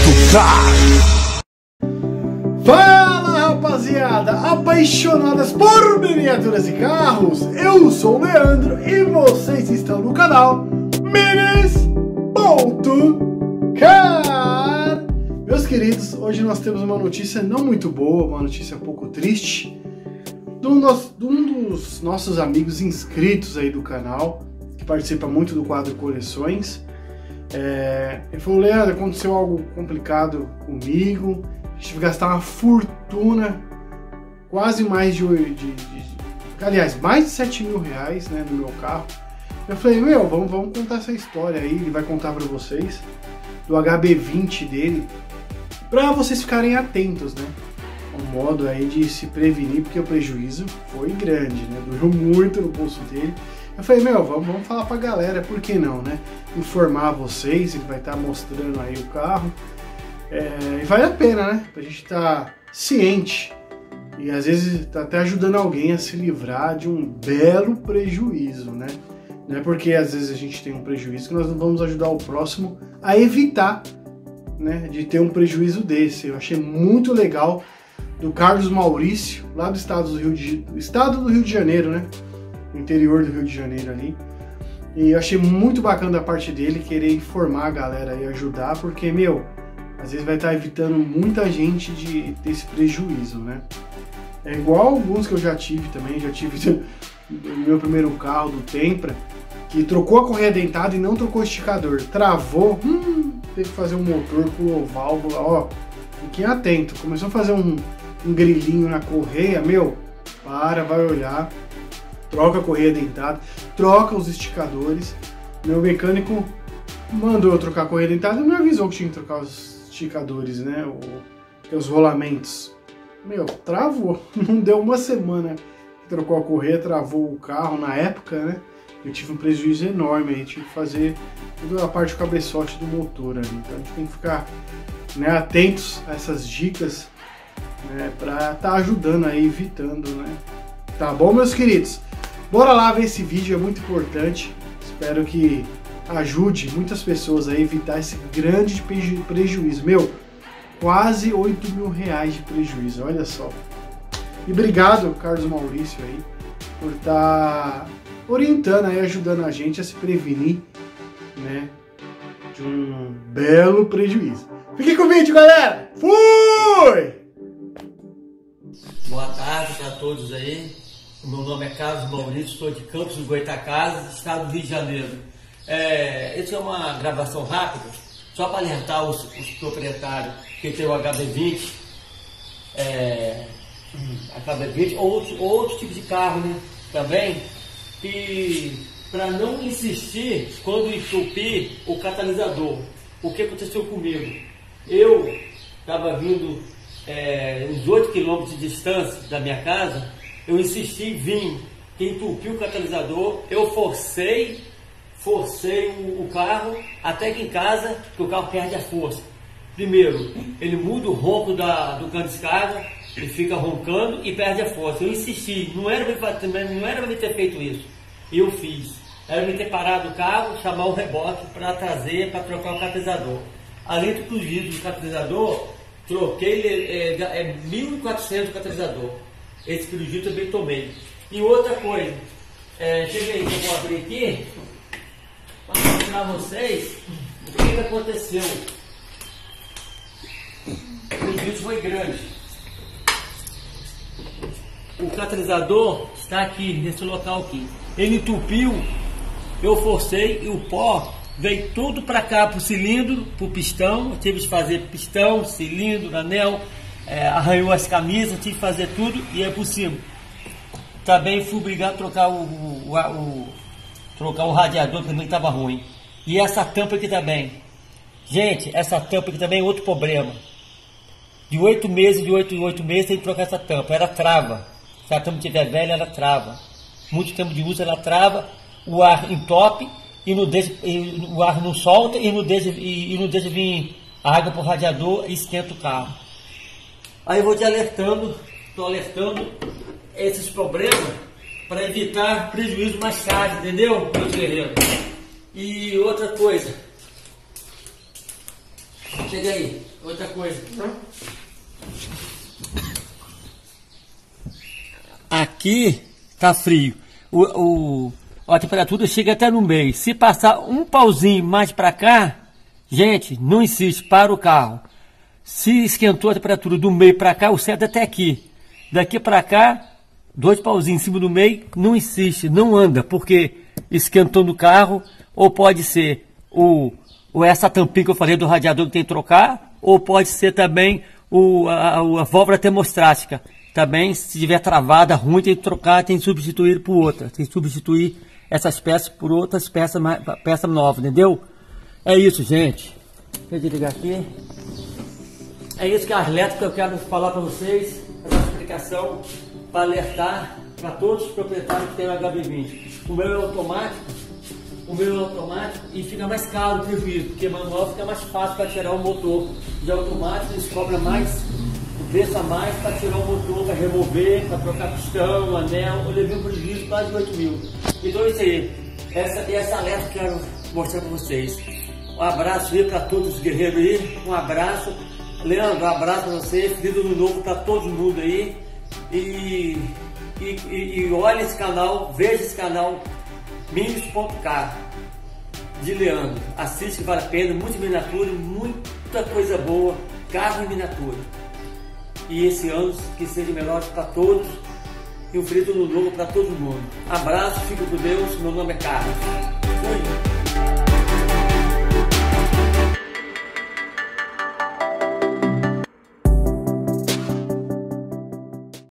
Car. Fala, rapaziada, apaixonadas por miniaturas e carros, eu sou o Leandro e vocês estão no canal Minis.car. Meus queridos, hoje nós temos uma notícia não muito boa, uma notícia um pouco triste de um dos nossos amigos inscritos aí do canal, que participa muito do quadro Coleções. Ele falou: Leandro, aconteceu algo complicado comigo, tive que gastar uma fortuna, quase mais aliás, mais de 7 mil reais, né, no meu carro. Eu falei: vamos contar essa história aí, ele vai contar pra vocês, do HB20 dele, pra vocês ficarem atentos, né, um modo aí de se prevenir, porque o prejuízo foi grande, né, doeu muito no bolso dele. Eu falei: vamos falar pra galera, por que não, né, informar vocês, ele vai estar mostrando aí o carro. E vale a pena, né? Pra gente estar ciente e às vezes tá até ajudando alguém a se livrar de um belo prejuízo, né? Não é porque às vezes a gente tem um prejuízo que nós não vamos ajudar o próximo a evitar, né, de ter um prejuízo desse. Eu achei muito legal do Carlos Maurício, lá do estado do Rio de Janeiro, né? No interior do Rio de Janeiro ali. E eu achei muito bacana da parte dele querer informar a galera e ajudar, porque, às vezes vai estar evitando muita gente de ter esse prejuízo, né? É igual alguns que eu já tive também, já tive no meu primeiro carro, do Tempra, que trocou a correia dentada e não trocou o esticador. Travou, teve que fazer um motor, pulou válvula, ó, fiquem atento. Começou a fazer um grilinho na correia, vai olhar, troca a correia dentada, troca os esticadores. Meu mecânico mandou eu trocar a correia dentada e me avisou que tinha que trocar os esticadores, né, os rolamentos. Travou, não deu uma semana que trocou a correia, travou o carro na época, né, eu tive um prejuízo enorme aí, tive que fazer toda a parte do cabeçote do motor ali, então a gente tem que ficar, né, atentos a essas dicas, né, pra estar ajudando aí, evitando, né, tá bom, meus queridos? Bora lá ver esse vídeo, é muito importante, espero que ajude muitas pessoas a evitar esse grande prejuízo. Quase 8 mil reais de prejuízo, olha só. E obrigado, Carlos Maurício, aí, por estar orientando aí, ajudando a gente a se prevenir, né, de um belo prejuízo. Fique com o vídeo, galera! Fui! Boa tarde a todos aí. O meu nome é Carlos Maurício, sou de Campos do Goytacazes, estado do Rio de Janeiro. Essa é uma gravação rápida, só para alertar os proprietários que tem o HB20, HB20 ou outro tipo de carro, né, também, e para não insistir quando entupir o catalisador. O que aconteceu comigo? Eu estava vindo uns 8 km de distância da minha casa, eu insisti em vir, que entupiu o catalisador, eu forcei o carro até que em casa, que o carro perde a força. Primeiro, ele muda o ronco do cano de descarga, ele fica roncando e perde a força. Eu insisti, não era para me ter feito isso. E eu fiz. Era me ter parado o carro, chamar o reboque para trazer, para trocar o catalisador. Além do prejuízo do catalisador, troquei 1.400 o catalisador. Esse prejuízo também tomei. E outra coisa, cheguei, eu vou abrir aqui para mostrar a vocês o que aconteceu. O prejuízo foi grande. O catalisador está aqui, nesse local aqui. Ele entupiu, eu forcei e o pó veio tudo para cá, para o cilindro, para o pistão. Eu tive que fazer pistão, cilindro, anel, arranhou as camisas, tive que fazer tudo e é por cima. Também fui obrigado a trocar trocar o radiador, que também estava ruim. E essa tampa aqui também. Gente, essa tampa aqui também é outro problema. De 8 meses tem que trocar essa tampa. Ela trava. Se a tampa estiver velha, ela trava. Muito tempo de uso, ela trava. O ar entope e não deixa, o ar não solta e não deixa vir água para o radiador e esquenta o carro. Aí eu vou te alertando, estou alertando esses problemas para evitar prejuízo mais tarde, entendeu, meus guerreiros? E outra coisa, chega aí, Outra coisa. Aqui tá frio. A temperatura chega até no meio. Se passar um pauzinho mais para cá, gente, não insiste, para o carro. Se esquentou a temperatura do meio para cá, o certo é até aqui. Daqui para cá, 2 pauzinhos em cima do meio, não insiste, não anda, porque esquentou no carro, ou pode ser essa tampinha que eu falei do radiador que tem que trocar, ou pode ser também a válvula termostática. Também, se tiver travada, ruim, tem que trocar, tem que substituir por outra. Tem que substituir essas peças por outras peças novas, entendeu? É isso, gente. Deixa eu desligar aqui. É isso que é a elétrica que eu quero falar para vocês. Essa explicação para alertar para todos os proprietários que tem o HB20. O meu é automático. E fica mais caro o prejuízo, porque manual fica mais fácil para tirar o motor. De automático eles cobram mais, o preço a mais para tirar o motor, para remover, para trocar pistão, anel. Eu levei um prejuízo quase de 8 mil. Então é isso aí. Essa alerta que eu quero mostrar para vocês. Um abraço aí para todos os guerreiros aí. Um abraço. Leandro, um abraço para você. Feliz ano novo para todo mundo aí. E olha esse canal, veja esse canal. Minis.car de Leandro, assiste que vale a pena, muita miniatura, muita coisa boa, carro em miniatura. E esse ano que seja melhor para todos e um feliz ano novo para todo mundo. Abraço, fica com Deus, meu nome é Carlos. Fui.